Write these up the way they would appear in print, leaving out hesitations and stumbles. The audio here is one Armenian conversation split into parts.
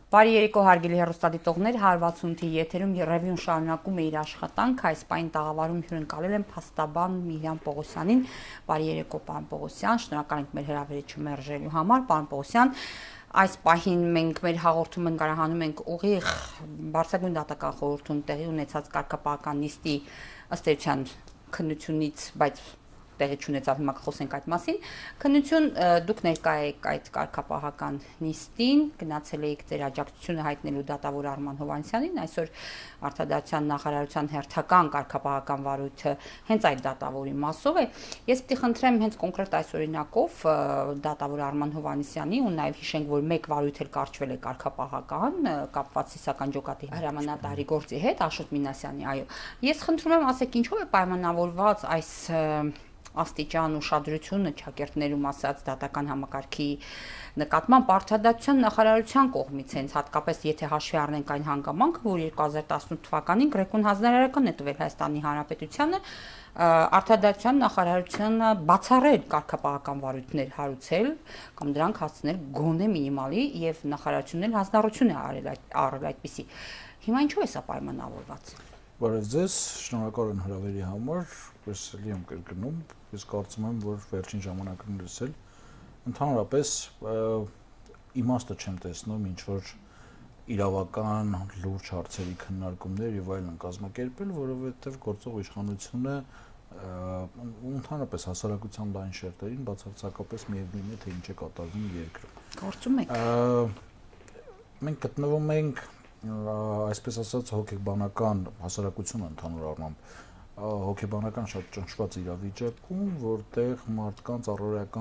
Բարի երեկո հարգելի հեռուստադիտողներ, 160-ի եթերում Ռևյուն շարունակում է իր աշխատանքը, այս պահին տաղավարում հյուրընկալել եմ փաստաբան Միլյան Պողոսյանին։ Բարի երեկո, պարոն Պողոսյան, շնորհակալ ենք մեր հրավերիչը մերժելու համար, պարոն Պողոսյան։ Այս պահին մենք մեր հաղորդումը նկարահանում ենք ուղիղ Բարձրագույն դատական խորհրդում տեղի ունեցած կարգապահական նիստի ըստ էության քննությունից, բայց տեղի չունեցավ, հիմա կխոսենք այդ մասին։ Քննություն դուք ներկա եք այդ կարգապահական նիստին, գնացել եք ձեր աջակցությունը հայտնելու դատավոր Արման Հովհաննիսյանին, այսօր Արտադրության նախարարության հերթական կարգապահական վարույթը հենց այդ դատավորի մասով է։ Ես պիտի խնդրեմ հենց կոնկրետ այս օրինակով դատավոր Արման Հովհաննիսյանի ու նաև հիշենք, որ մեկ վարույթ էլ կարճվել է կարգապահական, կապված Սիսական ջոկատի հրամանատարի գործի հետ, Աշոտ Մինասյանի, այո։ Ես խնդրում եմ ասեք, ինչով է պայմանավորված այս աստիճան ուշադրությունը ճակերտներում ասած դատական համակարգի նկատմամբ Արտադրության նախարարության կողմից հենց հատկապես եթե հաշվի առնենք այն հանգամանքը, որ 2018 թվականին Գրեկոն հանձնարարական է տվել Հայաստանի Հանրապետությանը, Արտադրության նախարարությունը բացառել կարգապահական վարույթներ հարուցել կամ դրանք հասցնել գոնե մինիմալի եւ նախարարությունն էլ հանձնառություն է արել այդպիսի։ Հիմա ինչու է սա պայմանավորված։ Բարև ձեզ, շնորհակալ եմ հրավերի համար, ես ելի եմ կրկնում, ես կարծում եմ, որ վերջին ժամանակներս էլ ընդհանրապես իմաստը չեմ տեսնում ինչ-որ իրավական լուրջ հարցերի քննարկումներ եւ այլն կազմակերպել, որովհետեւ գործող իշխանությունը ընդհանրապես հասարակության լայն շերտերին բացարձակապես միևնույն է, թե ինչ է կատարվում երկրում։ Գործում եք։ Մենք գտնվում ենք այսպես ասած հոգեբանական հասարակությունը ընդհանուր առմամբ հոգեբանական շատ ճնշված իրավիճակում, որտեղ մարդկանց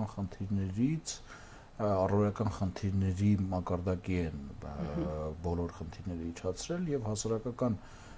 առօրեական խնդիրների մակարդակի են բոլոր խնդիրները իջացրել եւ հասարակական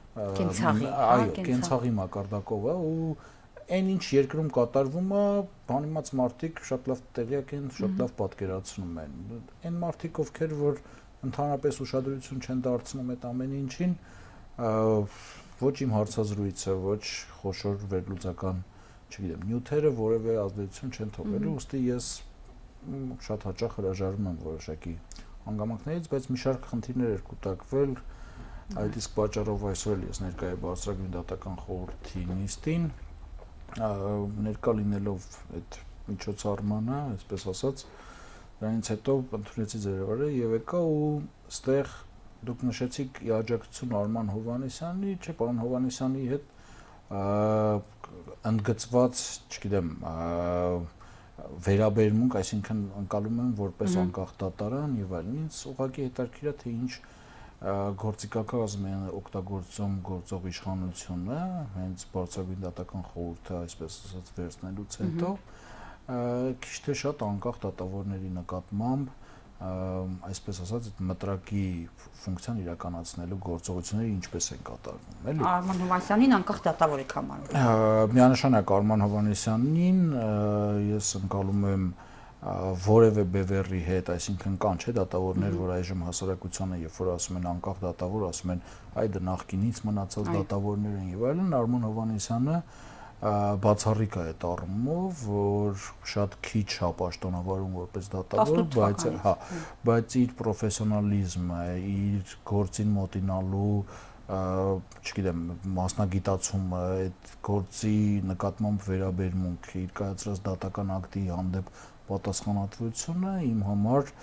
կենցաղի մակարդակով է ու այն ինչ երկրում կատարվում է, բանիմաց մարդիկ շատ լավ տեղյակ են, շատ լավ պատկերացնում են։ Այն մարդիկ, ովքեր որ ընդհանրապես ուշադրություն չեն դարձնում այդ ամեն ինչին, ոչ իմ հարցազրույցը, ոչ խոշոր վերլուծական, չգիտեմ, նյութերը որևէ ազդեցություն չեն թողելու, ուստի ես շատ հաճախ հրաժարվում եմ որոշակի հանգամանքներից, բայց մի շարք խնդիրներ էր կուտակվել, այդ իսկ պատճառով այսօր էլ ես ներկա եմ Բարձրագույն դատական խորհրդի նիստին, ներկա լինելով այդ միջոցառմանը, այսպես ասած, դրանից հետո ընդունեցի ձեր հրավերը եւ եկա ու ստեղ դուք նշեցիք աջակցություն Արման Հովհաննիսյանի, չէ, պարոն Հովհաննիսյանի հետ ընդգծված, չգիտեմ, վերաբերմունք, այսինքն անցալում եմ որպես անկախ դատարան եւ այլն, ինձ ուղղակի հետաքրքիր է թե ինչ գործիքակազմ է օգտագործում գործող իշխանությունը, հենց Բարձրագույն դատական խորհուրդը, այսպես ասած, վերցնելուց հետո քիչ թե շատ անկախ դատավորների նկատմամբ այսպես ասած այդ մտրակի ֆունկցիան իրականացնելու գործողությունները ինչպես են կատարվում, էլի։ Արման Հովհաննիսյանին անկախ դատավոր եք համարում։ Միանշանակ Արման Հովհաննիսյանին ես ընկալում եմ որևէ բևեռի հետ, այսինքն կան չէ դատավորներ, որ այժմ հասարակությանը երբ որ ասում են անկախ դատավոր, ասում են այ դա նախկինից մնացած դատավորներ են եւ այլն, Արման Հովհաննիսյանը բացառիկ է այդ առումով, որ շատ քիչ հապաշտոնավարում որպես դատավոր, բայց իր պրոֆեսիոնալիզմը, իր գործին մոտենալու, չգիտեմ, մասնագիտացումը, այդ գործի նկատմամբ վերաբերմունքը, իր կայացրած դատական ակտի հանդեպ պատասխանատվությունը իմ համար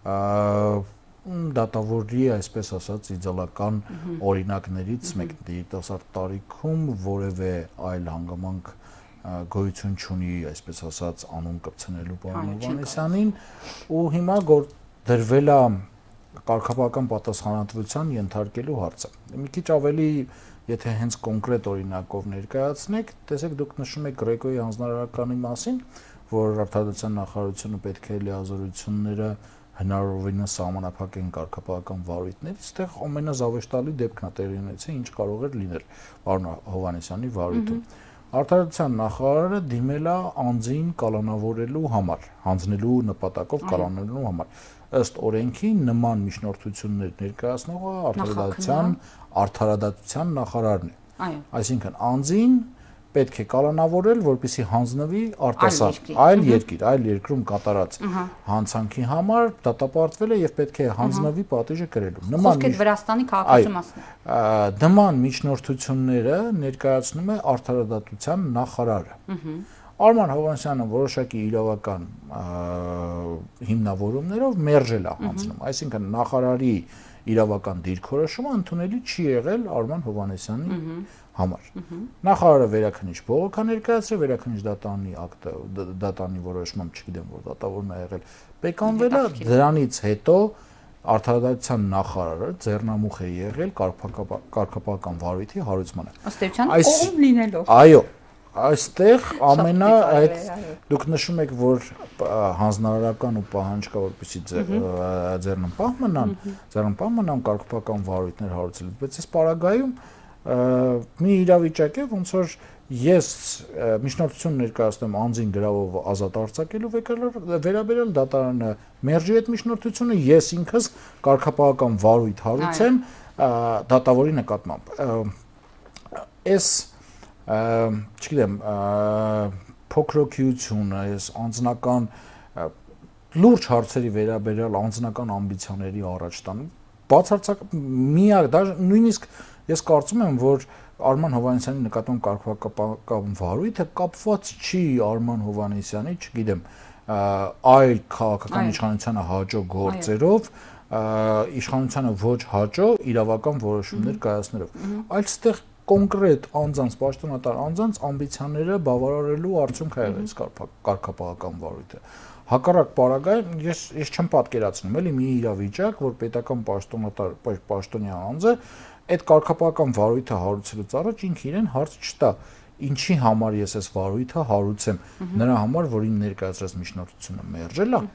դատավորի, այսպես ասած, իդեալական օրինակներից մեկն է, երիտասարդ տարիքում որևէ այլ հանգամանք գոյություն չունի, այսպես ասած, անուն կպցնելու պարոն Հովհաննիսյանին ու հիմա դրվել է կարգապահական պատասխանատվության ենթարկելու հարցը։ Մի քիչ ավելի, եթե հենց կոնկրետ օրինակով ներկայացնեք, տեսեք դուք նշում եք Գրեկոյի հանձնարարականի մասին, որ Արտադրության նախարարությունը պետք է լիազորությունները հնարավորինս սահմանափակեն կարգապահական վարույթներից, այստեղ ամենազավեշտալի դեպքն է տեղի ունեցել, ինչ կարող էր լինել պարոն Հովհաննիսյանի վարույթում։ Արտադրության նախարարը դիմել է անձին կալանավորելու համար, հանձնելու նպատակով կալանավորելու համար։ Ըստ օրենքի նման միջնորդություններ ներկայացնողը Արտադրության նախարարն է։ Այսինքն անձին պետք է կալանավորել, որպեսզի հանձնվի արտասահման այլ երկրում կատարած հանցանքի համար դատապարտվել է եւ պետք է հանձնվի պատիժը կրելու։ Խոսքը Վրաստանի քաղաքացու մասն է։ Նման միջնորդությունները ներկայացնում է արդարադատության նախարարը։ Արման Հովհաննիսյանը որոշակի իրավական հիմնավորումներով մերժել է հանձնում, այսինքն նախարարի իրավական դիրքորոշումը ընդունելի չի եղել Արման Հովհաննիսյանի համար։ Նախարարը վերաքննիչ բողոք է ներկայացրել, վերաքննիչ դատանի որոշմամբ չգիտեմ որ դատավորն է եղել, բեկանվել է, դրանից հետո արդարադատության նախարարը ձեռնամուխ է եղել կարգապահական վարույթի հարուցմանը։ Ըստ էության կողմ լինելով։ Այո, այստեղ այդ դուք նշում եք, որ հանձնարարական ու պահանջ կա, որպեսզի ձեռնպահ մնան կարգապահական վարույթներ հարուցելու, բայց այս պարագայում մի իրավիճակ է, ոնց որ ես միջնորդություն ներկայացնում անձին գրավով ազատ արձակելու վերաբերյալ դատարանը մերժի այդ միջնորդությունը, ես ինքս կարգապահական վարույթ հարուցեմ դատավորի նկատմամբ։ Այս չգիտեմ, փոքրոքիությունը, այս անձնական լուրջ հարցերի վերաբերյալ անձնական ամբիցիաների առաջ տան, բացարձակ միակ, նույնիսկ ես կարծում եմ, որ Արման Հովհաննիսյանի նկատմամբ կարգապահական վարույթը կապված չի Արման Հովհաննիսյանի, չգիտեմ, այլ քաղաքական իշխանությանը հաջող գործերով, իշխանությանը ոչ հաջող իրավական որոշումներ կայացնելով, այլստեղ կոնկրետ անձանց, պաշտոնատար անձանց ամբիցիաները բավարարելու արդյունք է եղել կարգապահական վարույթը։ Հակառակ պարագայում ես չեմ պատկերացնում էլի մի իրավիճակ, որ պետական պաշտոնյա անձը այդ կարգապահական վարույթը հարուցելուց առաջ ինքը իրեն հարց չտա, ինչի համար ես այս վարույթը հարուցեմ, նրա համար, որ ինձ ներկայացրած միջնորդությունը մերժել է։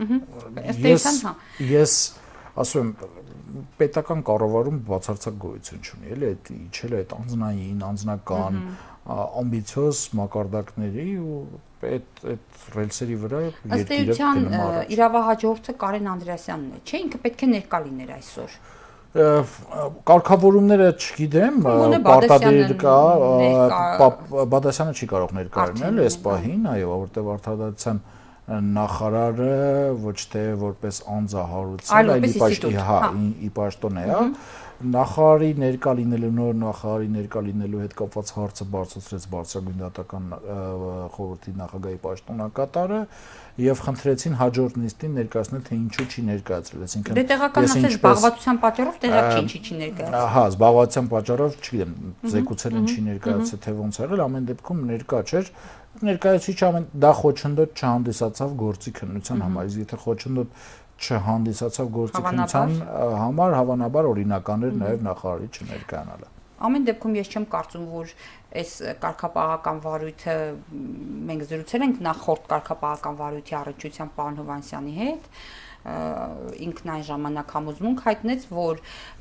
Ես ասում եմ, պետական կառավարում բացարձակ գոյություն չունի, էլի այդ իջել է այդ անձնական ամբիցիոզ մակարդակների ու այդ ռելսերի վրա երկիրը գնում առաջ։ Իրավահաջորդը Կարեն Անդրեասյանն է, չէ՞, ինքը պետք է ներկա լիներ այսօր։ Կարգավորումները չգիտեմ, պարտադիր կա, Բադասյանը չի կարող ներկա լինել այս պահին, այո, որտեղ արդարադատության նախարարը ոչ թե որպես անձ է հարուցել, այլ ի պաշտոն է, նախարարի ներկա լինելու, նոր նախարարի ներկա լինելու հետ կապված հարցը բարձրացրեց բարձրագույն դատական խորհրդի նախագահի պաշտոնակատարը եւ խնդրեցին հաջորդ նիստին ներկայացնել, թե ինչու չի ներկայացրել, այսինքն դե տեղական ասես զբաղվածության պատճառով տեղակ չի ներկայացրել։ Հա, զբաղվածության պատճառով, չգիտեմ, զեկուցել են չի ներկայացել, թե ոնց եղել, ամեն դեպքում ներկա չէր։ Ներկայացուցիչ ամեն դա խոչընդոտ չհանդիսացավ գործի քննության համար, իսկ եթե խոչընդոտ չհանդիսացավ գործի քննության համար, հավանաբար օրինական էր նաև նախարարի չներկայանալը։ Ամեն դեպքում ես չեմ կարծում, որ այս կարգապահական վարույթը մենք զրուցել ենք նախորդ կարգապահական վարույթի առնչությամբ պարոն Հովհաննիսյանի հետ, ինքն այն ժամանակ համոզմունք հայտնեց, որ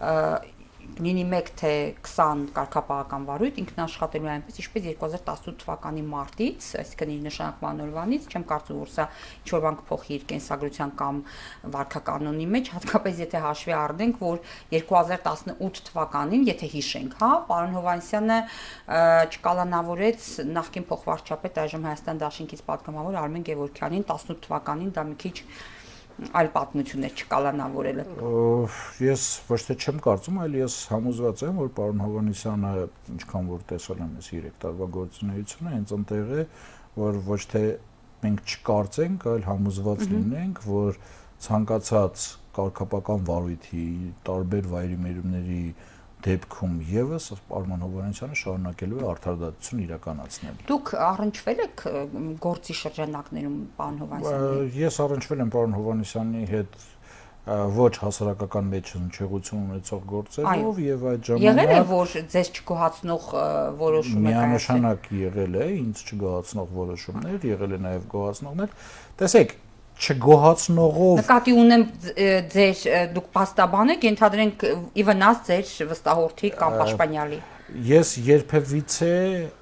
լինի 1 թե 20 կարգապահական վարույթ ինքն աշխատելու այնպես, ինչպես 2018 թվականի մարտից, այսինքն իր նշանակման օրվանից, չեմ կարծում, որ սա ինչ-որ բան կփոխի իր կենսագրության կամ վարքականոնի մեջ, հատկապես եթե հաշվի առնենք, որ 2018 թվականին, եթե հիշենք, հա, պարոն Հովհաննիսյանը չկալանավորեց նախկին փոխվարչապետ այժմ Հայաստան Դաշինքից պատգամավոր Արմեն Գևորգյանին 18 թվականին դա մի քիչ այլ պատմություններ չկալանավորելը։ Ես ոչ թե չեմ կարծում, այլ ես համոզված եմ, որ պարոն Հովհաննիսյանը ինչքան որ տեսել եմ ես 3 տարվա գործունեությունը, հենց այնտեղ է, որ ոչ թե մենք չկարծենք, այլ համոզված լինենք, որ ցանկացած կարգապահական վարույթի տարբեր վայրիմերումների դեպքում եւս Արման Հովհաննիսյանը շարունակելու է արդարադատություն իրականացնել։ Դուք առնչվել եք գործի շրջանակներում պարոն Հովհաննիսյանի հետ։ Ես առնչվել եմ պարոն Հովհաննիսյանի հետ ոչ հասարակական մեջնչեղություն ունեցող գործերով եւ այդ ժամանակ եղել է որ ձեզ չգոհացնող որոշում եք միանշանակ եղել է ինձ չգոհացնող որոշումներ, եղել է նաեւ գոհացնողներ։ Տեսեք, չգոհացնողով նկատի ունեմ ձեր դուք փաստաբան եք, ենթադրենք ի վնաս ձեր վստահորդի կամ պաշտպանյալի։ Ես երբևիցե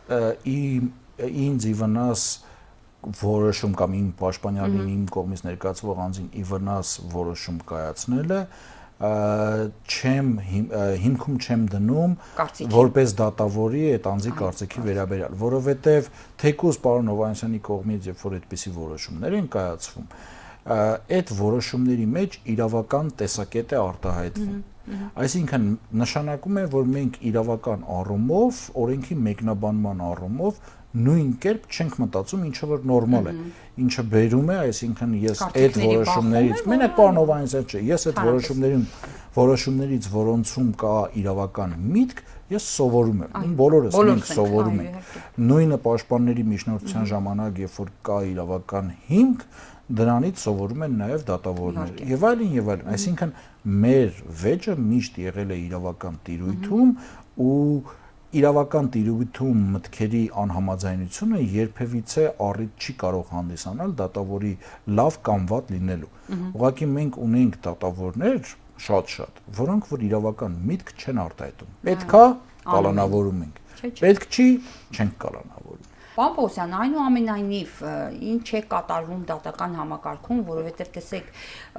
ինձ ի վնաս որոշում կամ իմ պաշտպանյալին իմ կողմից ներկայացվող անձին ի վնաս որոշում կայացնելը հիմքում չեմ դնում որպես դատավորի այդ անձի կարծիքի վերաբերյալ, որովհետև թեկուզ պարոն Հովհաննիսյանի կողմից երբ որ այդպիսի որոշումներ են կայացվում, այդ որոշումների մեջ իրավական տեսակետ է արտահայտվում։ Այսինքն նշանակում է, որ մենք իրավական առումով, օրենքի մեկնաբանման առումով նույն կերպ չենք մտածում, ինչը որ նորմալ է, ինչը բերում է, այսինքն ես այդ որոշումներից, մենակ պարոն Հովհաննիսյան չէ, ես այդ որոշումներից, որոնցում կա իրավական միտք, ես սովորում եմ, բոլորս մենք սովորում ենք։ Նույնը պաշտպանների միջնորդության ժամանակ, երբ որ կա իրավական հիմք, դրանից սովորում են նաև դատավորները եւ այլն, այսինքն մեր վեճը միշտ եղել է իրավական տիրույթում ու իրավական տիրույթում մտքերի անհամաձայնությունը երբևիցե առիթ չի կարող հանդիսանալ դատավորի լավ կամ վատ լինելու։ Ուղղակի մենք ունենք դատավորներ շատ, որոնք որ իրավական միտք չեն արտահայտում։ Պետքա կալանավորում ենք, պետք չի չենք կալանավորում։ Պարոն Պողոսյան, այնուամենայնիվ ինչ է կատարվում դատական համակարգում, որովհետև տեսեք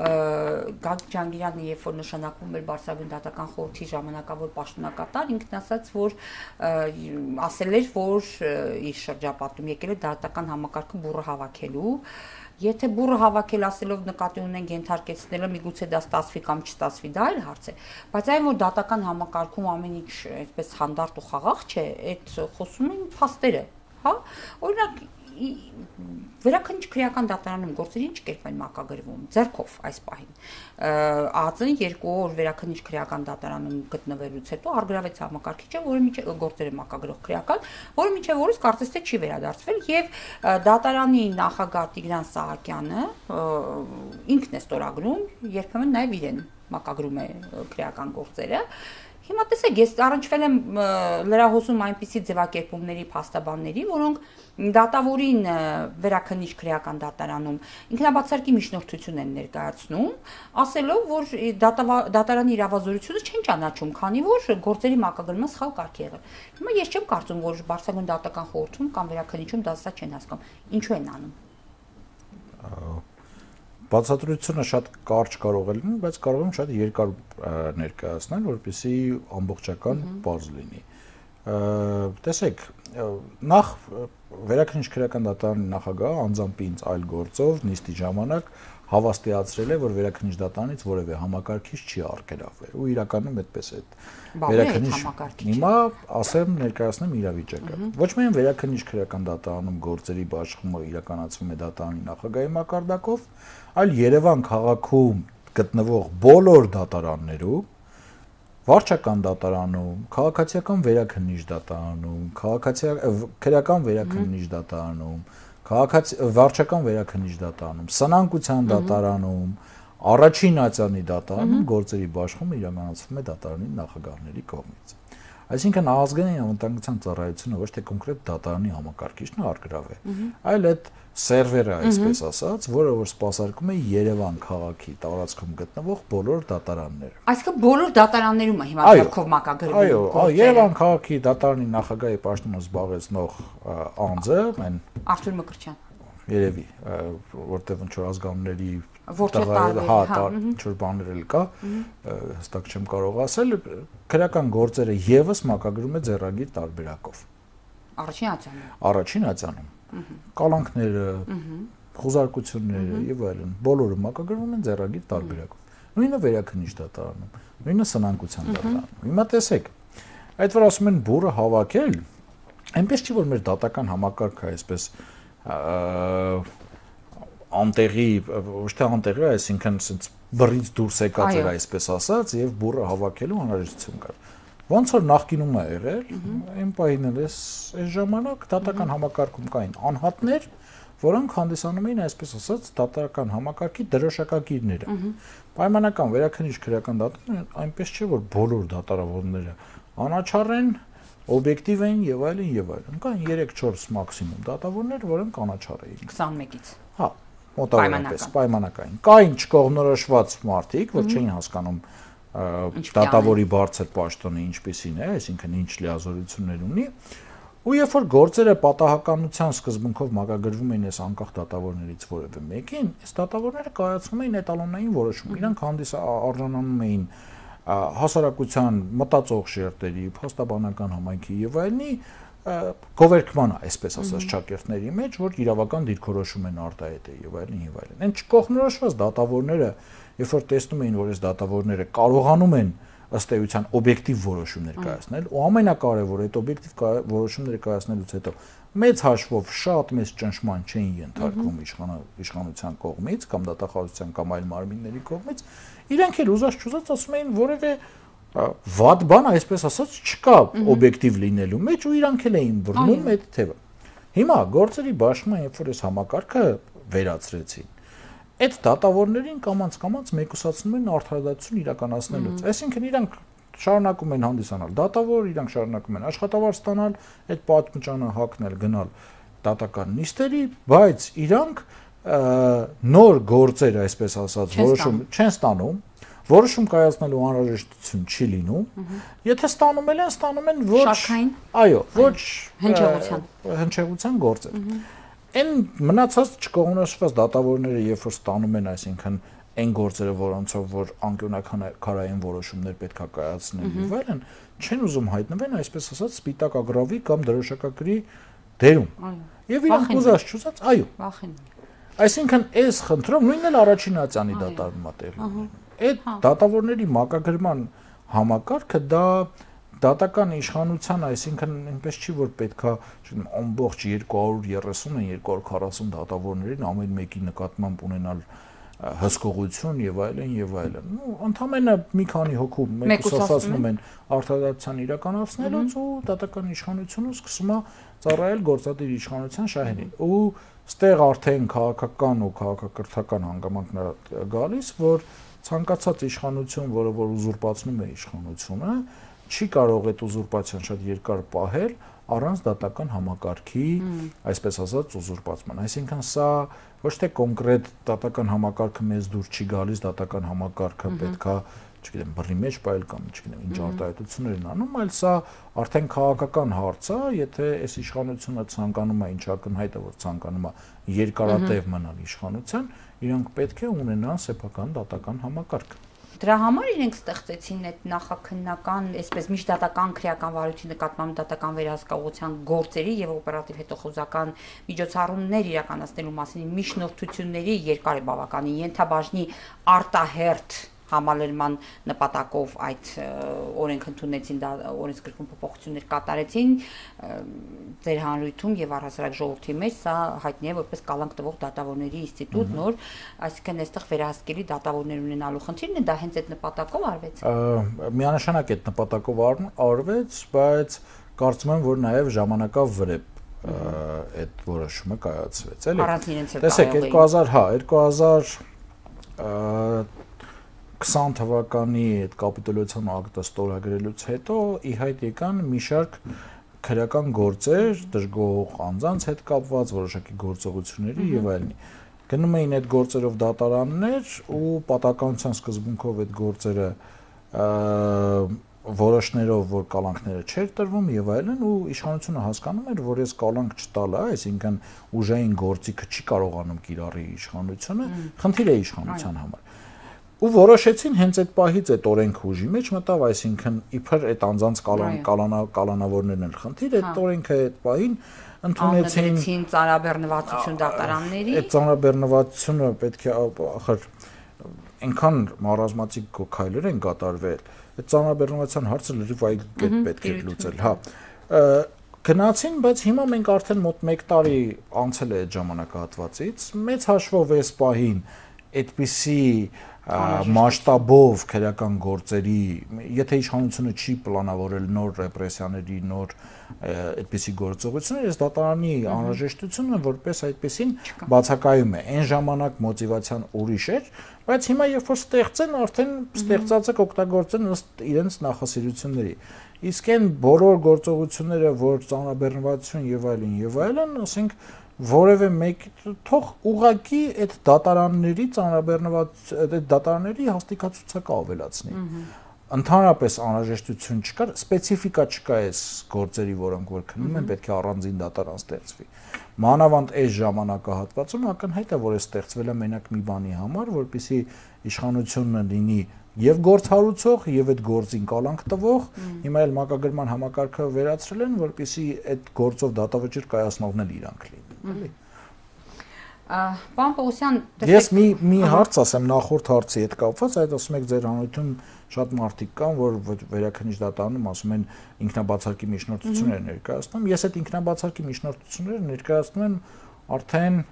Գագիկ Ջանգիրյանը երբ որ նշանակվում էր Բարձրագույն դատական խորհրդի ժամանակավոր պաշտոնակատար, ինքն ասաց, որ ասել էր, որ իր շրջապատում եկել է դատական համակարգը բուռը հավաքելու։ Եթե բուռը հավաքել ասելով նկատի ունենք ենթարկեցնելը, միգուցե դա ստացվի կամ չստացվի, դա էլ հարց է, բայց այն որ դատական համակարգում ամեն ինչ այդպես հանդարտ ու խաղաղ չէ, այդ խոսում են փաստերը, հա, օրինակ վերաքննիչ քրեական դատարանում գործերի ինչ կերպ են մակագրվում ձեռքով այս պահին ԱԱԾ-ն 2 օր վերաքննիչ քրեական դատարանում գտնվելուց հետո արգրավեց համակարգիչը, որը միջև գործերը մակագրող քրեական, որը միջև օրս կարծես թե չի վերադարձվել եւ դատարանի նախագահ Տիգրան Սահակյանը ինքն է ստորագրում, երբեմն նաեւ իրեն մակագրում է քրեական գործերը։ Հիմա տեսեք, ես առնչվել եմ լրահոսում այնպիսի ձևակերպումների փաստաբանների, որոնք դատավորին վերաքննիչ քրեական դատարանում ինքնաբացարկի միջնորդություն են ներկայացնում, ասելով, որ դատարանի իրավազորությունը չեն ճանաչում, քանի որ գործերի մակագրումը սխալ կարգի եղել։ Հիմա ես չեմ կարծում, որ Բարձրագույն դատական խորհրդում կամ վերաքննիչում դա սա չեն հասկանում։ Ինչու են անում։ Բացատրությունը շատ կարճ կարող է լինել, բայց կարող եմ շատ երկար ներկայացնել, որպեսզի ամբողջական բազ լինի։ Տեսեք, նախ վերաքննիչ քրեական դատարանի նախագահը անձամբ ինձ այլ գործով նիստի ժամանակ հավաստիացրել է, որ վերաքննիչ դատարանից որևէ համակարգիչ չի արգելավվել ու իրականում այդպես է։ Վերաքննիչ հիմա ասեմ ներկայացնեմ իրավիճակը։ Ոչ միայն վերաքննիչ քրեական դատարանում գործերի բաշխումը իրականացվում է դատարանի նախագահի մակարդակով, այլ Երևան քաղաքում գտնվող բոլոր դատարաններում, վարչական դատարանում, քաղաքացիական վերաքննիչ դատարանում, քրեական վերաքննիչ դատարանում, վարչական վերաքննիչ դատարանում, սնանկության դատարանում, առաջին ացանի դատարանում գործերի բաշխումը իրականացվում է դատարանի նախագահների կողմից։ Այսինքն ազգային անվտանգության ծառայությունը ոչ թե կոնկրետ դատարանի համակարգիչն արգրավ է, այլ այդ սերվերը, այսպես ասած, որը որ սպասարկում է Երևան քաղաքի տարածքում գտնվող բոլոր դատարանները։ Այսինքն բոլոր դատարաններում է հիմա ձեռքով մակագրվում։ Այո, Երևան քաղաքի դատարանի նախագահի պաշտոնը զբաղեցնող անձը, այն Արթուր Մկրտչյան։ Երևի, որտեղ ինչ որ ազգանունների ինչ-որ բաներ էլ կա, հստակ չեմ կարող ասել, քրեական գործերը եւս մակագրում է ձեռագիր տարբերակով։ Առաջին ացանում։ Կալանքները, խոզարկությունները եւ այլն, բոլորը մակագրվում են ձեռագիր տարբերակով։ Նույնը վերաքննիչ դատարանում, նույնը սնանկության դատարանում։ Հիմա տեսեք, այդ որ ասում են բուռը հավաքել, այնպես չի որ մեր դատական համակարգը այսպես անտեղի, ոչ թե անտեղի, այսինքն ասենց բռից դուրս եկած էր այսպես ասած եւ բուռը հավաքելու անհրաժեշտություն կար։ Ոնց որ նախկինում է եղել, այն պահին էլ այս ժամանակ դատական համակարգում կային անհատներ, որոնք հանդիսանում էին այսպես ասած դատական համակարգի դրոշակակիրները։ Պայմանական վերաքննիչ քրեական դատարանը այնպես չէ որ բոլոր դատարանավորները անաչառ են, օբյեկտիվ են եւ այլն եւ այլն։ Կան 3-4 մաքսիմում դատավորներ, որոնք անաչառ էին 21-ից։ Հա, մոտավորապես պայմանական։ Կային չկողմնորոշված մարդիկ, որ չէին հասկանում դատավորի բարձր պաշտոնը ինչպեսին է, այսինքն ինչ լիազորություններ ունի, Ու երբ որ գործերը պատահականության սկզբունքով մակագրվում էին այս անկախ դատավորներից որևէ մեկին, այս դատավորները կայացնում էին էտալոնային որոշում։ Իրանք արժանանում էին հասարակության մտածող շերտերի, փաստաբանական համայնքի եւ այլնի գովերքման, այսպես ասած, ճակերտների մեջ, որ իրավական դիրքորոշում են արտահայտել եւ այլն եւ այլն։ Այն չկողմնորոշված դատավորները, երբ որ տեսնում էին, որ այս դատավորները կարողանում են ըստ էության օբյեկտիվ որոշումներ կայացնել, ու ամենակարևորը այդ օբյեկտիվ որոշումները կայացնելուց հետո մեծ հաշվով շատ մեծ ճնշման չէին ենթարկվում իշխանության կողմից կամ դատախազության կամ այլ մարմինների կողմից, իրենք էլ ուզած-չուզած ասում էին, որևէ վատ բան, այսպես ասած, չկա օբյեկտիվ լինելու մեջ ու իրանք էլ էին բռնում այդ թեւը։ Հիմա գործերի բաշխման, երբ որ այս համակարգը վերացրեցին, այդ դատավորներին կամաց-կամաց մեկուսացնում են արդարադատություն իրականացնելուց։ Այսինքն իրանք շարունակում են հանդիսանալ դատավոր, իրանք շարունակում են աշխատավարձ ստանալ, այդ պատմճանը հագնել, գնալ դատական նիստերի, բայց իրանք նոր գործեր, այսպես ասած, որոշում չեն ստանում, որոշում կայացնելու անհրաժեշտություն չի լինում։ Եթե ստանում են ոչ շարքային, այո, ոչ հնչեղության գործեր։ Այն մնացած չկողմնորոշված դատավորները, երբ որ ստանում են, այսինքն այն գործերը, որոնցով որ անկյունաքարային որոշումներ պետք է կայացնեն եւ այլն, չեն ուզում հայտնվեն, այսպես ասած, սպիտակ ագրավի կամ դրոշակագրի դերում։ Եվ իրանք ուզած-չուզած, այո։ Այսինքն այս խնդրով նույնն էլ առաջին ատյանի դատարանն է տեղի ունենում։ Այդ դատավորների մակագրման համակարգը դա դատական իշխանության, այսինքն այնպես չի որ պետքա ամբողջ 230-ն 240 դատավորներին ամեն մեկի նկատմամբ ունենալ հսկողություն եւ այլն եւ այլն։ Ընդամենը մի քանի հոգու մեկուսացնում են արդարադատության իրականացնելուց ու դատական իշխանությունը սկսում է ծառայել գործադիր իշխանության շահերին։ Ու ստեղ արդեն քաղաքական ու քաղաքակրթական հանգամանքներ գալիս, որ ցանկացած իշխանություն, որը որ ուզուրպացնում է իշխանությունը, չի կարող այդ ուզուրպացիան շատ երկար պահել առանց դատական համակարգի, այսպես ասած, ուզուրպացման։ Այսինքն սա ոչ թե կոնկրետ դատական համակարգը մեզ դուր չի գալիս, դատական համակարգը պետքա, չգիտեմ, բռի մեջ պայել կամ չգիտեմ, ինչ արտահայտություններ են անում, այլ սա արդեն քաղաքական հարց է, եթե այս իշխանությունը ցանկանում է, ինչ ակնհայտ է, որ ցանկանում է երկարատև մնալ իշխանության, իրանք պետք է ունենան սեփական դատական համակարգ։ Դրա համար իրենք ստեղծեցին այդ նախաքննական, այսպես միջդատական քրեական վարույթի նկատմամբ դատական վերահսկողության գործերի եւ օպերատիվ հետախուզական միջոցառումներ իրականացնելու մասին միջնորդությունների երկար է բավականին ենթաբաժնի արտահերթ համալրման նպատակով այդ օրենք ընդունեցին, օրենսգրքում փոփոխություններ կատարեցին ձեր հանրույթում եւ առհասարակ ժողովրդի մեջ, սա հայտնի է որպես կալանք տվող դատավորների ինստիտուտ նոր, այսինքն այստեղ վերահսկելի դատավորներ ունենալու խնդիրն է, դա հենց այդ նպատակով արվեց։ Միանշանակ այդ նպատակով արվեց, բայց կարծում եմ, որ նաեւ ժամանակավրեպ այդ որոշումը կայացվեց, էլի։ Առանց իրենց էլ տեսեք 2020 թվականի այդ կապիտուլյացիոն ակտը ստորագրելուց հետո ի հայտ եկան մի շարք քրեական գործեր, դժգոհ անձանց հետ կապված որոշակի գործողությունների եւ այլն։ Գնում էին այդ գործերով դատարաններ ու պատահականության սկզբունքով այդ գործերը որոշներով, որ կալանքները չէր տրվում եւ այլն, ու իշխանությունը հասկանում էր, որ այս կալանք չտալը, այսինքն ուժային գործիքը չի կարողանում կիրառի իշխանությունը, խնդիր է իշխանության համար։ Ու որոշեցին հենց այդ պահից այդ օրենքը ուժի մեջ մտավ, այսինքն իբր այդ անձանց կալանավորներն են խնդիր, այդ օրենքը այդ պահին ընդունեցին ծանրաբեռնվածություն դատարանների։ Այդ ծանրաբեռնվածությունը պետք է ախր այնքան մարազմատիկ քայլեր են կատարվել, այդ ծանրաբեռնվածության հարցը լրիվ այլ կերպ պետք է լուծել, հա։ Գնացին, բայց հիմա մենք արդեն մոտ 1 տարի անցել է այդ ժամանակահատվածից, մեծ հաշվով այս պահին այդպիսի մասշտաբով քրեական գործերի, եթե իշխանությունը չի պլանավորել նոր ռեպրեսիաների, նոր այդպիսի գործողություններ, այս դատարանի անհրաժեշտությունը որպես այդպեսին բացակայում է։ Այն ժամանակ մոտիվացիան ուրիշ էր, բայց հիմա երբ որ ստեղծեն, արդեն ստեղծածը կօգտագործեն ըստ իրենց նախասիրությունների։ Իսկ այն բոլոր գործողությունները, որ ծանրաբեռնվածություն եւ այլն, ասենք որևէ մեկ թող ուղակի այդ դատարանների ծանրաբեռնված այդ դատարանների հաստիկացուցակը ավելացնի։ Ընդհանրապես անհրաժեշտություն չկար, սպეციფիկա չկա այս գործերի, որոնք որ քննում են, պետք է առանձին դատարան ստեղծվի։ Մանավանդ այս ժամանակահատվածում ակնհայտ է, որ է ստեղծվել է մենակ մի բանի համար, որպեսզի իշխանությունը լինի եւ գործ հարուցող եւ այդ գործին կալանք տվող, հիմա էլ մակագրման համակարգը վերացրել են, որպեսզի այդ գործով դատավճիռ կայացնողն էլ իրանք լինեն, էլի։ Պարոն Պողոսյան, ես մի հարց ասեմ նախորդ հարցի հետ կապված, այդ ասում եք ձեր հանրությունում շատ մարդիկ կան, որ վերաքննիչ դատարանում ասում են ինքնաբացարկի միջնորդություններ ներկայացնում։ Ես այդ ինքնաբացարկի միջնորդությունները ներկայացնում եմ արդեն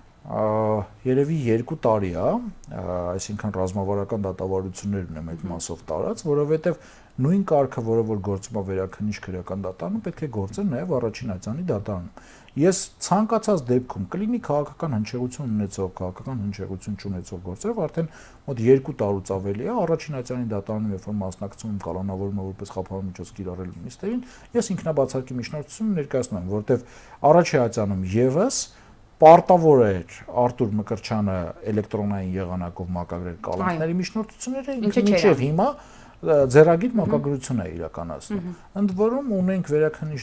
երևի 2 տարի է, այսինքն ռազմավարական դատավարություններ ունեմ այդ մասով տարած, որովհետև նույն կարգը, որը որ գործում է վերաքննիչ քրեական դատարանում, պետք է գործեր նաև առաջին այցանի դատարանում։ Ես ցանկացած դեպքում կլինի քաղաքական հնչեղություն ունեցող, քաղաքական հնչեղություն չունեցող գործերով արդեն մոտ 2 տարուց ավելի է առաջին այցանի դատարանում, երբ որ մասնակցում եմ կալանավորումը որպես խափանող միջոց կիրառելու նիստերին, ես ինքնաբացարկի միջնորդություն ներկայացնում եմ, որտեղ առաջին այցանում եւս պարտավոր էր Արտուր Մկրտչյանը էլեկտրոնային եղանակով մակագրել կալանքների միջնորդությունները, ինքը մինչև հիմա ձեռագիր մակագրություն է իրականացնում։ Ընդ որում ունենք վերաքննիչ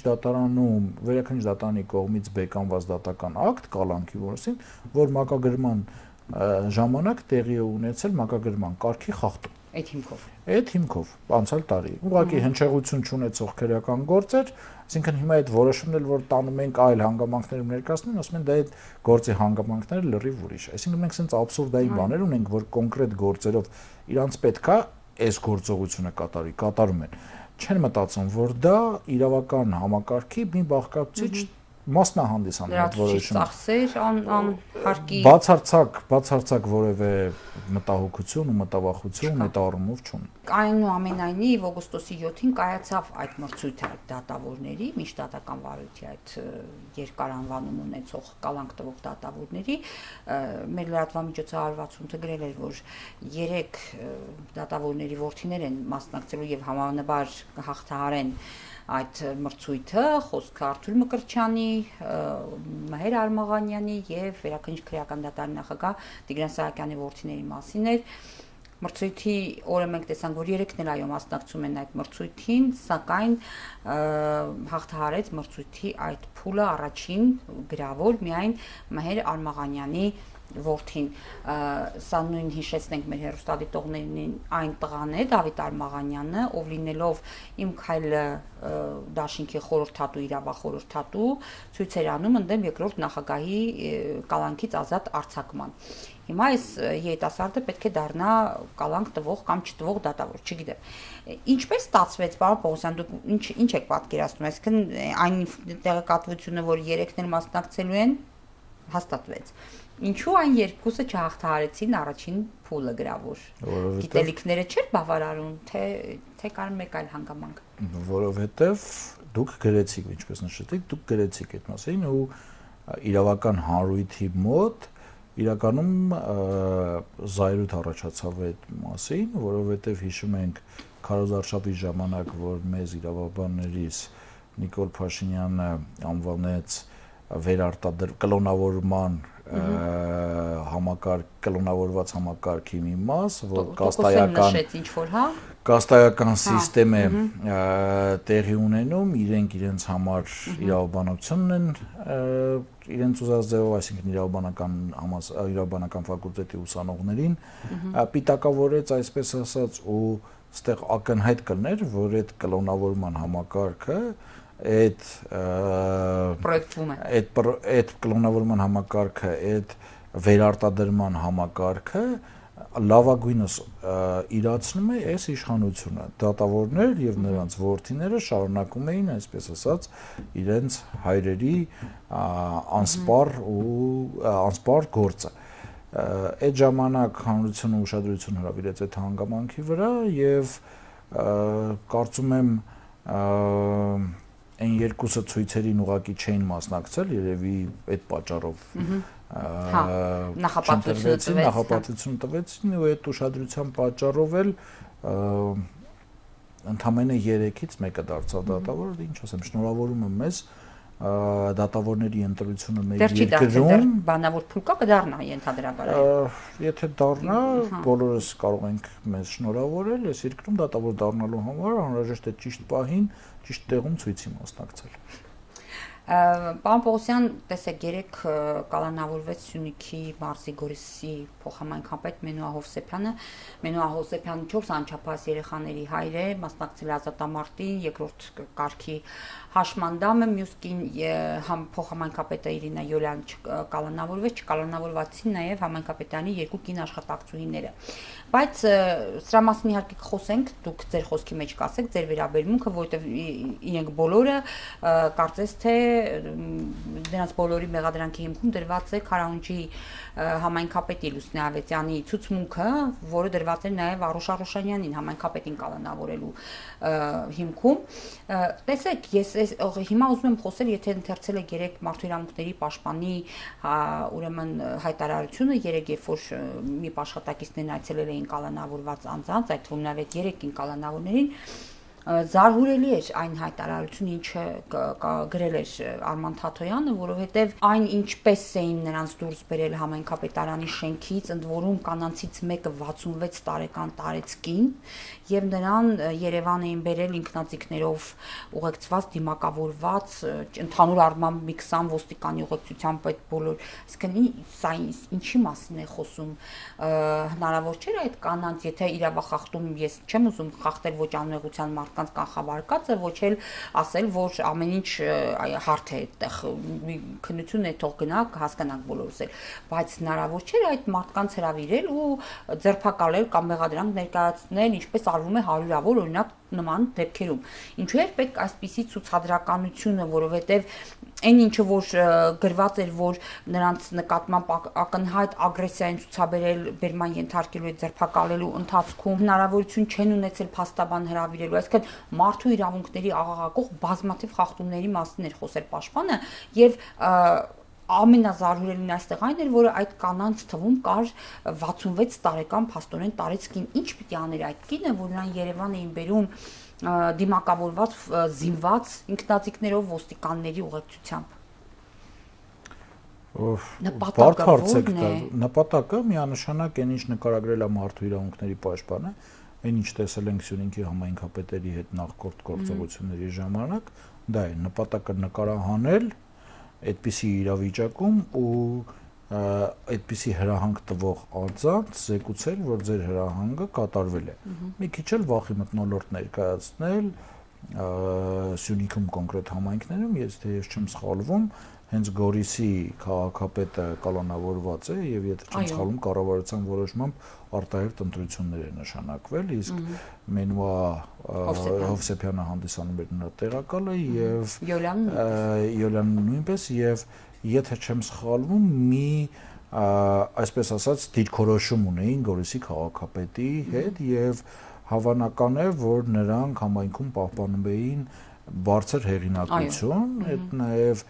դատարանի կողմից բեկանված դատական ակտ կալանքի որսին, որ մակագրման ժամանակ տեղի է ունեցել մակագրման կարգի խախտում։ Այդ հիմքով անցյալ տարի ուղղակի հնչեղություն չունեցող քրեական գործեր, այսինքն հիմա այդ որոշումն էլ որ տանում ենք այլ հանգամանքներում ներկայացնում, ասում են դա այդ գործի հանգամանքները լրիվ ուրիշ է։ Այսինքն մենք sense աբսուրդային բաներ ունենք, որ կոնկրետ գործերով իրանց պետքա այս գործողությունը կատարում են։ Չեն մտածում, որ դա իրավական համակարգի մի բաղկացուցիչ մասն է հանդիսանում այդ որոշումը։ Ծախսեր անհարկի բացարձակ որևէ մտահոգություն ու մտավախություն այդ առումով չունի։ Այնուամենայնիվ օգոստոսի 7-ին կայացավ այդ մրցույթը դատավորների, միջդատական վարույթի այդ երկար անվանում ունեցող կալանք տվող դատավորների, մեր լրատվամիջոցը 160-ը գրել էր, որ 3 դատավորների որդիներ են մասնակցելու եւ համանաբար հաղթահարեն այդ մրցույթը, խոսքը Արտուր Մկրտչյանի, Մհեր Արմաղանյանի եւ վերաքննիչ քրեական դատարանի նախագահ Տիգրան Սահակյանի որդիների մասին էր։ Մրցույթի օրը մենք տեսանք, որ 3-ն էլ այո մասնակցում են այդ մրցույթին, սակայն հաղթահարեց մրցույթի այդ փուլը առաջին գրավոր միայն Մհեր Արմաղանյանի որդին, սա նույն հիշեցնենք մեր հեռուստադիտողներին, այն տղան է Դավիթ Արմաղանյանը, ով լինելով Իմ քայլը դաշինքի խորհրդատու, իրավախորհրդատու, ցույց էր անում ընդդեմ երկրորդ նախագահի կալանքից ազատ արձակման։ Հիմա այս երիտասարդը պետք է դառնա կալանք տվող կամ չտվող դատավոր, չգիտեմ։ Ինչպես ստացվեց, պարոն Պողոսյան, դուք ինչ եք պատկերացնում, այսինքն այն տեղեկատվությունը, որ 3-ն էլ մասնակցելու են, հաստատվեց։ Ինչու այն երկուսը չհաղթահարեցին առաջին փուլը գրավոր։ Գիտելիքները չէր բավարարում, թե կար մեկ այլ հանգամանք։ Որովհետև դուք գրեցիք, ինչպես նշեցիք, դուք գրեցիք այդ մասին ու իրավական հանրույթի մոտ իրականում զայրույթ առաջացավ այդ մասին, որովհետև հիշում ենք քարոզարշավի ժամանակ, որ մեզ իրավաբաններից Նիկոլ Փաշինյանը անվանեց կլոնավորման կլոնավորված համակարգի մի մաս, որ կաստայական սիստեմ է տեղի ունենում, իրենց համար իրավաբանությունն են իրենց ուզած ձևով, այսինքն իրավաբանական ֆակուլտետի ուսանողներին պիտակավորեց, այսպես ասած, ու ստեղ ակնհայտ կլներ, որ այդ կլոնավորման համակարգը այդ կլոնավորման համակարգը, այդ վերարտադրման համակարգը լավագույնս իրացնում է այս իշխանությունը։ Դատավորներ եւ նրանց որդիները շարունակում էին, այսպես ասած, իրենց հայրերի անսպար գործը։ Այդ ժամանակ հանրությունը ուշադրություն հրավիրեց այդ հանգամանքի վրա եւ կարծում եմ այն երկուսը ցույցերին ուղղակի չէին մասնակցել, երևի այդ պատճառով նախապատվություն տվեցին ու այդ ուշադրության պատճառով էլ ընդամենը 3-ից մեկը դարձավ դատավոր, ինչ ասեմ, շնորհավորում եմ մեզ, դատավորների ընտրությունը մեր երկրում բանավոր փուլ կա կդառնա ենթադրաբար։ Եթե դառնա, բոլորս կարող ենք մեզ շնորհավորել, այս երկրում դատավոր դառնալու համար անհրաժեշտ է ճիշտ պահին, ճիշտ տեղում ցույցի մասնակցել։ Պարոն Պողոսյան, տեսեք, երեք կալանավորվեց Սյունիքի մարզի Գորիսի փոխհամայնքապետ Մենուա Հովսեփյանը։ Մենուա Հովսեփյանը 4 անչափահաս երեխաների հայր է, մասնակցել ազատամարտի, երկրորդ կարգի հաշմանդամը, մյուս կին փոխհամայնքապետը Իրինա Յոլյան կալանավորվեց, չկալանավորվածին նաև համայնքապետանի երկու կին աշխատակցուհիները։ Բայց սրա մասին իհարկե խոսենք, դուք ձեր խոսքի մեջ կասեք ձեր վերաբերմունքը, որովհետև իրենք բոլորը կարծես թե դրանց բոլորի մեղադրանքի հիմքում դրված է Քարահունջի համայնքապետի Լուսնե Ավետյանի ցուցմունքը, որը դրված է նաև Արուշ Արուշանյանին համայնքապետին կալանավորելու հիմքում։ Տեսեք, ես հիմա ուզում եմ խոսել, եթե ընթերցել եք երեք մարդու իրավունքների պաշտպանի ուրեմն հայտարարությունը, երեք երբ որ մի աշխատակիցներն այցելել էին կալանավորված անձանց, այդ թվում նաև 3 կալանավորներին, զարհուրելի էր այն հայտարարությունը, ինչը գրել էր Արման Թաթոյանը, որովհետև այն ինչպես էին նրանց դուրս բերել համայնքապետարանի շենքից, ընդ որում կանանցից մեկը 66 տարեկան տարեցկին, եւ նրան Երևան էին բերել ինքնաձիգներով ուղեկցված, դիմակավորված, ընդհանուր առմամբ մի 20 ոստիկանի ուղեկցությամբ այդ բոլոր, այսինքն սա ինչի մասին է խոսում, հնարավոր չէ այդ կանանց, եթե իրավախախտում ես չեմ ուզում խախտել ոչ անմեղության մարդկանց կանխավարկածը, ոչ էլ ասել, որ ամեն ինչ հարթ է այդտեղ, քննություն է, թող գնա, հասկանանք բոլորս էլ, բայց հնարավոր չէ այդ մարդկանց հրավիրել ու ձերբակալել կամ մեղադրանք ներկայացնել, ինչպես արվում է հարյուրավոր օրինակ նման դեպքերում։ Ինչու էր պետք այսպիսի ցուցադրականությունը, որովհետև այն ինչը որ գրված էր, որ նրանց նկատմամբ ակնհայտ ագրեսիային ցուցաբերել, բերման ենթարկելու, ձերբակալելու ընթացքում հնարավորություն չեն ունեցել փաստաբան հրավիրելու, այսինքն մարդու իրավունքների աղաղակող բազմաթիվ խախտումների մասին էր խոսել պաշտպանը եւ ամենազարհուրելին այստեղ այն էր, որ այդ կանանց թվում կար 66 տարեկան փաստորեն տարեցկին, ինչ պիտի աներ այդ կինը, որ նրան Երևան էին բերում դիմակավորված, զինված ինքնաձիգներով ոստիկանների ուղեկցությամբ։ Նպատակը միանշանակ այն ինչ նկարագրել է մարդու իրավունքների պաշտպանը, այն ինչ տեսել ենք Սյունիքի համայնքապետերի հետ նախորդ գործողությունների ժամանակ, դա է նպատակը նկարահանել այդպիսի իրավիճակում ու այդպիսի հրահանգ տվող անձանց զեկուցել, որ ձեր հրահանգը կատարվել է։ Մի քիչ էլ վախի մթնոլորտ ներկայացնել Սյունիքում կոնկրետ համայնքներում, եթե ես չեմ սխալվում, հենց Գորիսի քաղաքապետը կալանավորված է եւ եթե չեմ սխալվում կառավարության որոշմամբ արտահերթ ընտրություններ է նշանակվել, իսկ Մենուա Հովսեփյանը հանդիսանում էր նրա տեղակալը եւ Յոլյանը նույնպես եւ եթե չեմ սխալվում մի այսպես ասած դիրքորոշում ունեին Գորիսի քաղաքապետի հետ եւ հավանական է որ նրանք համայնքում պահպանում էին բարձր հեղինակություն, այդ նաեւ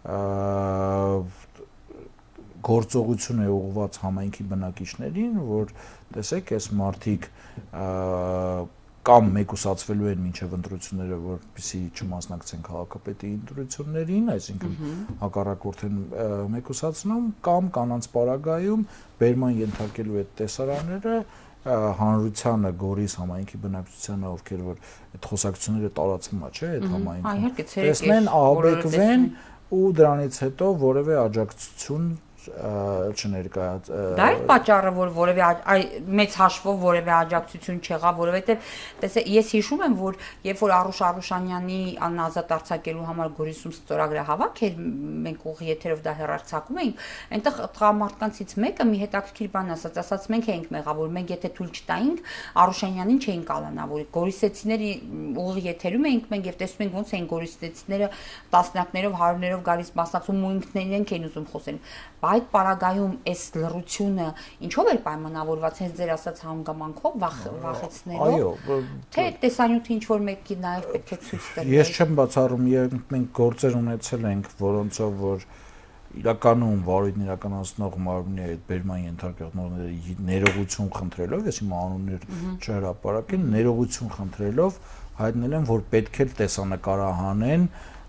գործողություն է ուղղված համայնքի բնակիչներին, որ տեսեք, այս մարդիկ կամ մեկուսացվելու են մինչև ընտրությունները, որպեսզի չմասնակցեն քաղաքապետի ընտրություններին, այսինքն հակառակորդ են մեկուսացնում, կամ կանանց պարագայում բերման ենթարկելու այդ տեսարանները հանրությանը Գորիս համայնքի բնակչությանը, ովքեր որ այդ խոսակցությունները տարածվում է, չէ, այդ համայնքում տեսնեն, ահաբեկվեն ու դրանից հետո որևէ աջակցություն չներկայաց։ Դա է պատճառը, որ որևէ մեծ հաշվով որևէ աջակցություն չեղավ, որովհետև տեսեք, ես հիշում եմ, որ երբ որ Արուշ Արուշանյանի անազատ արձակելու համար Գորիսում ստորագրահավաք էր, մենք ուղիղ եթերով դա հեռարձակում էինք, այնտեղ տղամարդկանցից մեկը մի հետաքրքիր բան ասաց, մենք էինք մեղավոր, մենք եթե թույլ չտայինք, Արուշանյանին չէինք կալանավորի։ Գորիսեցիների ուղիղ եթերում էինք մենք եւ տեսնում ենք ոնց էին գորիսեցիները տասնյակներով, հարյուրներով գալիս մասնակցում ու ինքներն էին ուզում խոսել։ Այդ պարագայում այս լռությունը ինչով էր պայմանավորված, հենց ձեր ասած հանգամանքով, վախեցնելով, թե տեսանյութը ինչ որ մեկի նաև պետք է ցույց տրվի։ Ես չեմ բացառում, մենք գործեր ունեցել ենք, որոնցով որ իրականում վարույթն իրականացնող մարմնի այդ բերման ենթարկողների ներողություն խնդրելով, ես իմ անուններ չհրապարակեմ, ներողություն խնդրելով հայտնել են, որ պետք է տեսանկարահանեն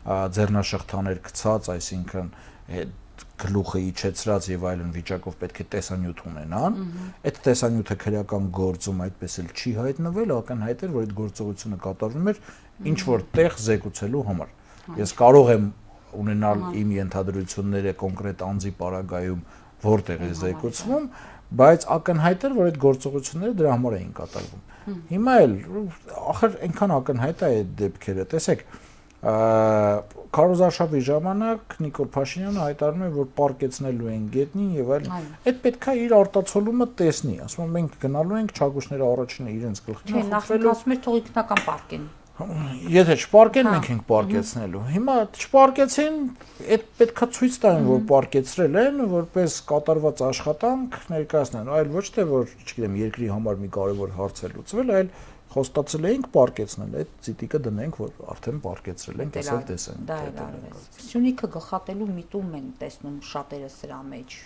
ձեռնաշղթաներ գցած, այսինքն գլուխը իջեցրած եւ այլն վիճակով պետք է տեսանյութ ունենան, այդ տեսանյութը քրեական գործում այդպես էլ չի հայտնվել, ակնհայտ էր, որ այդ գործողությունը կատարվում էր ինչ որ տեղ զեկուցելու համար։ Ես կարող եմ ունենալ իմ ենթադրությունները կոնկրետ անձի պարագայում որտեղ է զեկուցվում, բայց ակնհայտ էր, որ այդ գործողությունները դրա համար էին կատարվում։ Հիմա էլ ախր այնքան ակնհայտ է այդ դեպքերը, տեսեք, քարոզարշավի ժամանակ Նիկոլ Փաշինյանը հայտարարում է, որ պարկեցնելու են գետնին եւ այլն։ Այդ պետքա իր արտացոլումը տեսնի, ասում եմ մենք գնալու ենք Չագուշները առաջինը իրենց գլխին խփվելու։ Չէ, նախ ասում էր թող ինքնական պարկեն։ Եթե չպարկեն, մենք ենք պարկեցնելու։ Հիմա չպարկեցին, այդ պետքա ցույց տային, որ պարկեցրել են, որպես կատարված աշխատանք ներկայացնեն, այլ ոչ թե որ, չգիտեմ, երկրի համար մի կարևոր հարց է լուծվել, այլ խոստացել էինք պարկեցնել, այդ ցիտիկը դնենք, որ արդեն պարկեցրել ենք, ասել տեսանք։ Դա է արվեց։ Սյունիքը գլխատելու միտում են տեսնում շատերը սրա մեջ։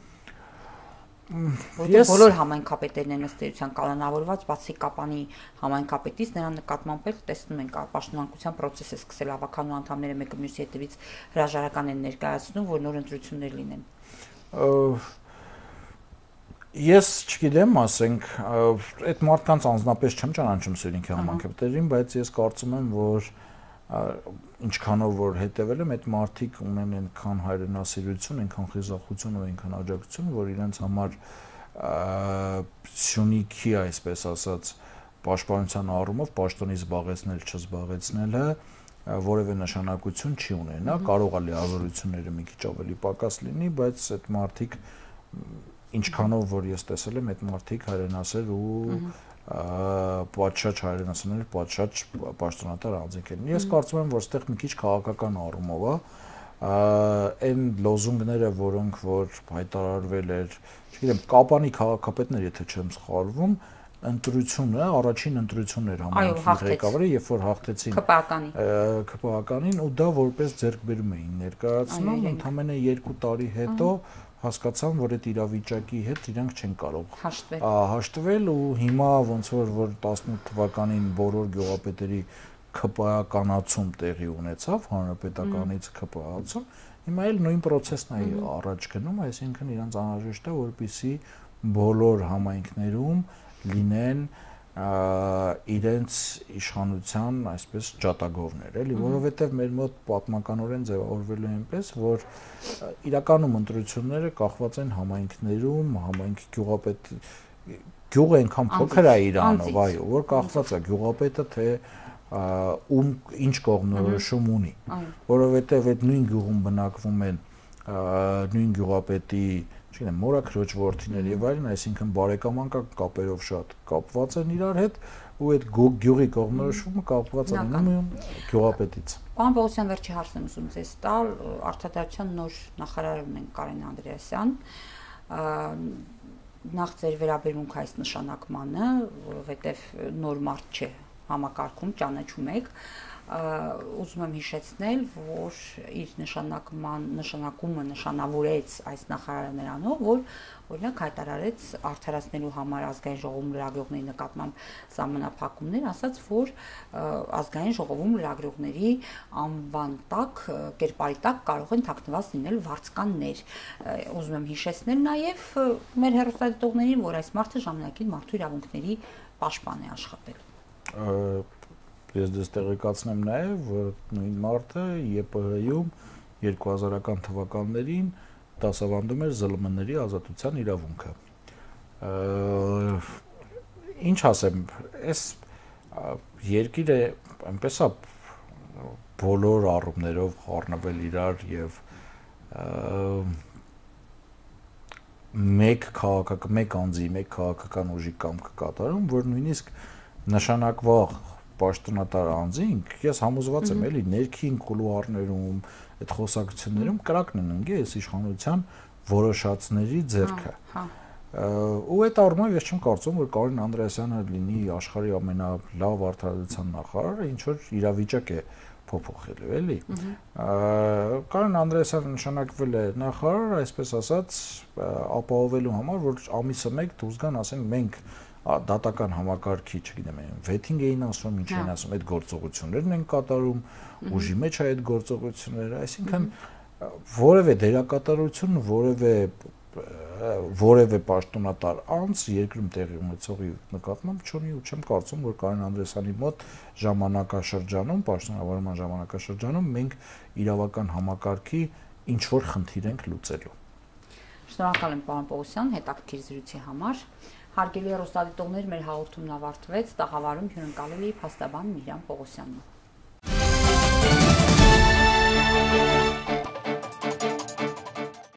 Որտեղ բոլոր համայնքապետերն են ըստ էության կանոնավորված, բացի Կապանի համայնքապետից, նրա նկատմամբ էլ տեսնում ենք պաշտոնանկության process է սկսել ավականու անդամները մեկը մյուսի հետևից հրաժարական են ներկայացնում, որ նոր ընտրություններ լինեն։ Ես չգիտեմ, ասենք, այդ մարդկանց անձնապես չեմ ճանաչում Սյունիքի համայնքապետերին, բայց ես կարծում եմ, որ ինչքանով որ հետևել եմ, այդ մարդիկ ունեն այնքան հայրենասիրություն, այնքան խիզախություն ու այնքան աջակցություն, որ իրենց համար Սյունիքի, այսպես ասած, պաշտպանության առումով պաշտոնի զբաղեցնել, չզբաղեցնելը որևէ նշանակություն չի ունենա, կարող է լիազորությունները մի քիչ ավելի պակաս լինի, բայց այդ մարդիկ ինչքանով որ ես տեսել եմ, այդ մարդիկ հայրենասեր ու պատշաճ հայրենասերներ, պատշաճ պաշտոնատար անձինք են։ Ես կարծում եմ, որ այստեղ մի քիչ քաղաքական առումով է, այն լոզունգները, որոնք որ հայտարարվել էր, չգիտեմ, Կապանի քաղաքապետներ, եթե չեմ սխալվում, ընտրությունը, առաջին ընտրությունն էր համայնքի ղեկավարը, երբ որ հաղթեցին ԿՊԱ-կանին ու դա որպես ձեռքբերում էին ներկայացնում, ընդամենը 2 տարի հետո հասկացան, որ այդ իրավիճակի հետ իրանք չեն կարող հաշտվել ու հիմա ոնց որ 18 թվականին բոլոր գյուղապետերի ԿՊԱ-կանացում տեղի ունեցավ, հանրապետականից ԿՊԱ-ացում, հիմա էլ նույն process-ն է առաջ գնում, այսինքն իրանց անհրաժեշտ է, որպեսզի բոլոր համայնքներում լինեն իրենց իշխանության այսպես ջատագովներ, էլի, որովհետև մեր մոտ պատմականորեն ձևավորվել է այնպես, որ իրականում ընտրությունները կախված են համայնքներում, համայնքի գյուղապետ գյուղը այնքան փոքր է Իրանով, այո, որ կախված է գյուղապետը թե ում ինչ կողմնորոշում ունի, որովհետև այդ նույն գյուղում բնակվում են նույն գյուղապետի չգիտեմ, մորաքրոջ որդիներ եւ այլն, այսինքն բարեկամական կապերով շատ կապված են իրար հետ ու այդ գյուղի կողմնորոշումը կապված է լինում գյուղապետից։ Պարոն Պողոսյան, վերջի հարցն եմ ուզում ձեզ տալ, արտադրության նոր նախարար ունենք Կարեն Անդրեասյան, նախ ձեր վերաբերմունք այս նշանակմանը, որովհետեւ նոր մարդ չէ համակարգում, ճանաչում եք, ուզում եմ հիշեցնել, որ իր նշանակումը նշանավորեց այս նախարարը նրանով, որ օրինակ հայտարարեց արդարացնելու համար ազգային ժողովում լրագրողների նկատմամբ սահմանափակումներ, ասաց, որ ազգային ժողովում լրագրողների անվան տակ, կերպարի տակ կարող են թաքնված լինել վարձկաններ։ Ուզում եմ հիշեցնել նաև մեր հեռուստադիտողներին, որ այս մարդը ժամանակին մարդու իրավունքների պաշտպան է աշխատել։ Ես դες տեղեկացնեմ նաև, որ նույն մարդը ԵՊՀ-ում 2000-ական թվականներին դասավանդում էր ԶԼՄ-ների ազատության իրավունքը։ Ինչ ասեմ, այս երկիրը այնպես է բոլոր առումներով խառնվել իրար եւ մեկ անձի, մեկ քաղաքական ուժի կամքը կատարում, որ նույնիսկ նշանակվող պաշտոնատար անձինք, ես համոզված եմ, էլի ներքին կուլուարներում, այդ խոսակցություններում կրակն են ընկել այս իշխանության որոշածների ձեռքը։ Ու այդ առումով ես չեմ կարծում, որ Կարեն Անդրեասյանը լինի աշխարհի ամենալավ արդարացության նախարարը, ինչ որ իրավիճակ է փոփոխելու, էլի։ Կարեն Անդրեասյանը նշանակվել է նախարար, այսպես ասած, ապահովելու համար, որ ամիսը մեկ դուրս գան, ասեն մենք դատական համակարգի, չգիտեմ, վեթինգ էին ասում, ինչ էին ասում, այդ գործողություններն են կատարում, ուժի մեջ է այդ գործողությունները, այսինքն որևէ դերակատարություն, որևէ պաշտոնատար անձ երկրում տեղի ունեցողի նկատմամբ չունի ու չեմ կարծում, որ Կարեն Անդրեասյանի մոտ ժամանակաշրջանում, պաշտոնավարման ժամանակաշրջանում մենք իրավական համակարգի ինչ որ խնդիր ենք լուծելու։ Շնորհակալ եմ պարոն Պողոսյան հետաքրքիր զրույցի համար։ Հարգելի հեռուստադիտողներ, մեր հաղորդումն ավարտվեց, տաղավարում հյուրընկալել էի փաստաբան Միրյամ Պողոսյանին։